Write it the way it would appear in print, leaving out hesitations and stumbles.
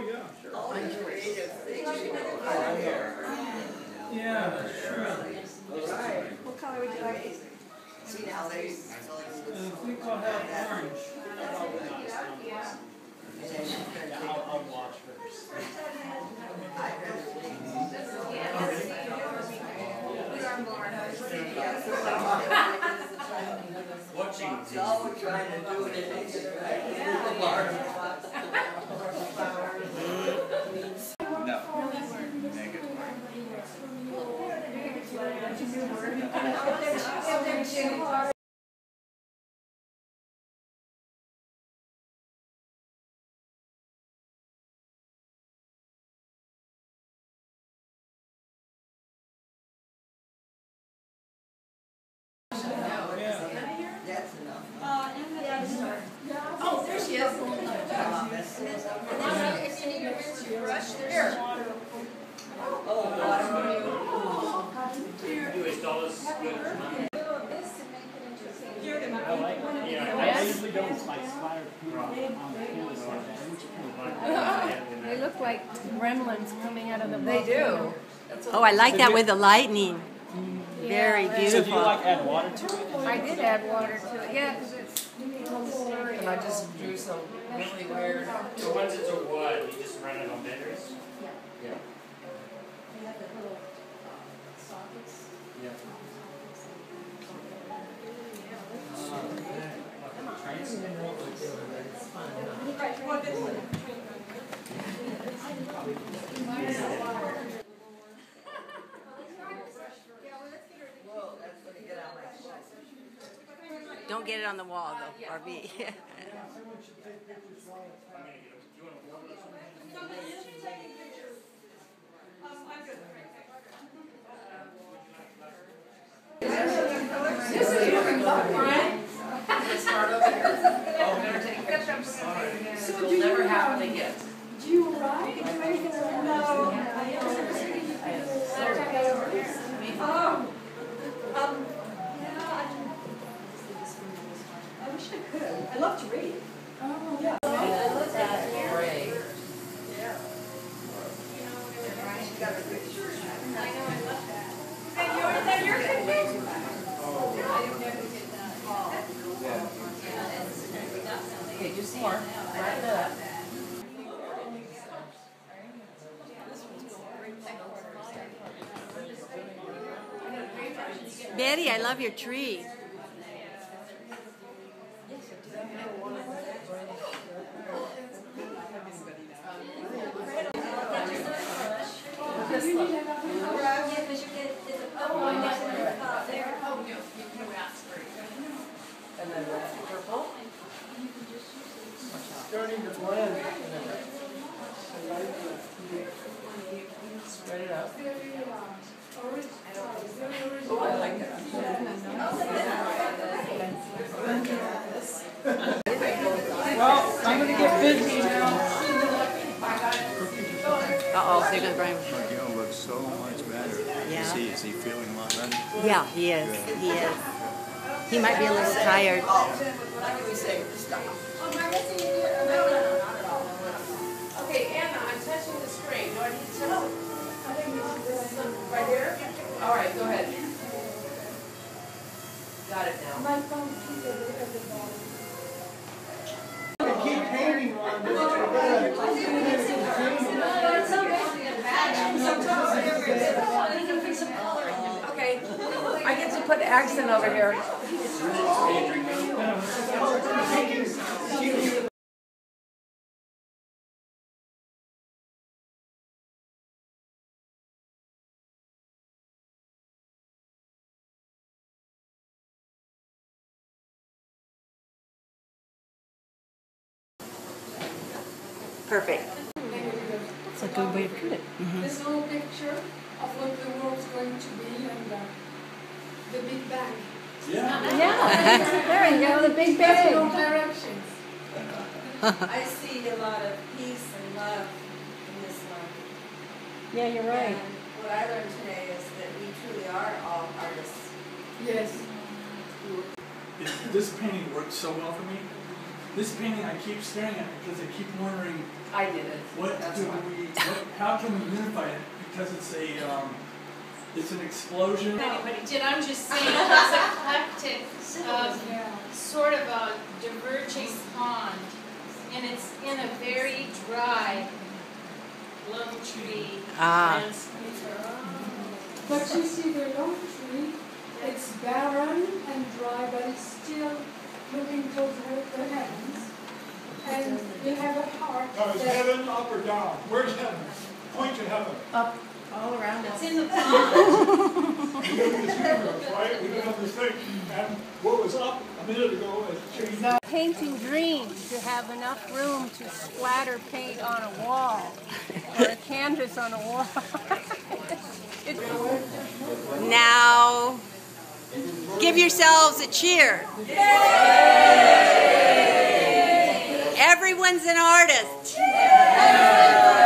yeah, sure. All the creative things you know. Yeah, that's true. Right. What color would you like? See now they. I think I'll have orange. I'll watch first. Watching. It's all trying to do it in No. Negative. That's enough. Oh, there she is. If you need a brush, there's water. Oh, water. I like it. Yeah, I usually don't splatter food on the canvas like that. They look like gremlins coming out of the They do. Oh, I like that with the lightning. Very So do you beautiful. like add water to it? I did add water to it, yeah, because it's slurry. And I just drew some really weird. So once it's a wood, you just run it on benders? Yeah. Don't get it on the wall, though, RV. So you'll never happen again. Do you ride? No. I wish I could. I love to read. Oh, yeah. Great. Yeah. She got a picture. I know, I love that. Is that your picture? Okay, just some more. Right up. Betty, I love your tree. And then purple. Starting to blend. Spread it out. Oh, I like that. Well, I'm going to get busy now. Uh-oh, so you're going to bring... Gil looks so much better. Yeah. Is he feeling a lot better? Yeah, he is. He is. He might be a little tired. What do we say? Stop. Okay, Anna, I'm touching the screen. Do I need to touch it? Right here? All right, go ahead. Got it now. Keep painting on this. Okay, I get to put accent over here. Perfect. That's a good way to put it. This little picture of what the world's going to be and the Big Bang. Yeah. There you go, the Big Bang. No directions. I see a lot of peace and love in this one. Yeah, you're right. And what I learned today is that we truly are all artists. Yes. This painting worked so well for me. this painting I keep staring at because I keep wondering. I did it. How can we unify it? Because it's an explosion. Anybody did. I'm just saying it's eclectic, sort of a diverging pond, and it's in a very dry, lone tree landscape. But you see the lone tree, it's barren and dry, but it's still looking towards the heavens. And you have a heart. Now, is heaven up or down? Where's heaven? Point to heaven. Up, all around us. It's in the pond. We live in this universe, right? We live on this thing. And what was up a minute ago has changed. Painting dreams to have enough room to splatter paint on a wall or a canvas on a wall. Now, give yourselves a cheer. Everyone's an artist.